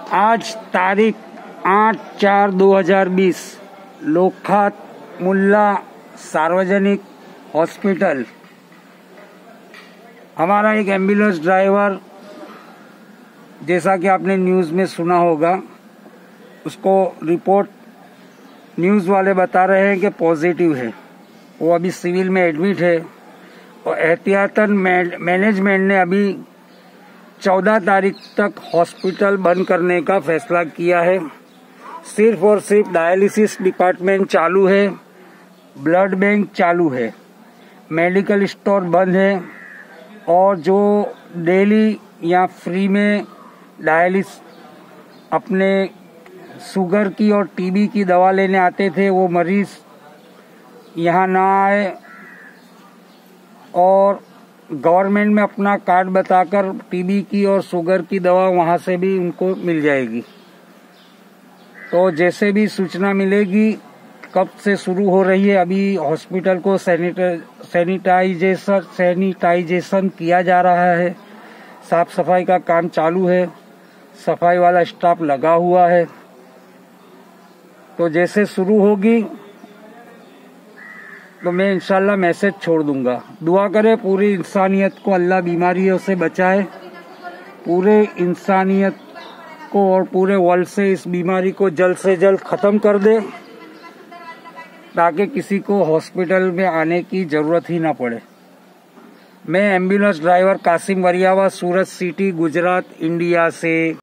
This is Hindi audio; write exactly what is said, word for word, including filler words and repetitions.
आज तारीख आठ चार दो हजार बीस लोकhat मुल्ला सार्वजनिक हॉस्पिटल, हमारा एक एम्बुलेंस ड्राइवर, जैसा कि आपने न्यूज़ में सुना होगा, उसको रिपोर्ट न्यूज़ वाले बता रहे हैं कि पॉजिटिव है। वो अभी सिविल में एडमिट है और एहतियातन मैनेजमेंट ने अभी चौदह तारीख तक हॉस्पिटल बंद करने का फैसला किया है। सिर्फ और सिर्फ डायलिसिस डिपार्टमेंट चालू है, ब्लड बैंक चालू है, मेडिकल स्टोर बंद है और जो डेली या फ्री में डायलिस अपने शुगर की और टीबी की दवा लेने आते थे, वो मरीज यहाँ ना आए और गवर्नमेंट में अपना कार्ड बताकर टीबी की और शुगर की दवा वहाँ से भी उनको मिल जाएगी। तो जैसे भी सूचना मिलेगी कब से शुरू हो रही है, अभी हॉस्पिटल को सैनिटाइजेशन सैनिटाइजेशन किया जा रहा है, साफ सफाई का काम चालू है, सफाई वाला स्टाफ लगा हुआ है। तो जैसे शुरू होगी तो मैं इंशाल्लाह मैसेज छोड़ दूंगा। दुआ करें पूरी इंसानियत को अल्लाह बीमारियों से बचाए, पूरे इंसानियत को और पूरे वर्ल्ड से इस बीमारी को जल्द से जल्द ख़त्म कर दे, ताकि किसी को हॉस्पिटल में आने की ज़रूरत ही ना पड़े। मैं ambulance driver Kasim Variyava, Surat city, Gujarat, India से।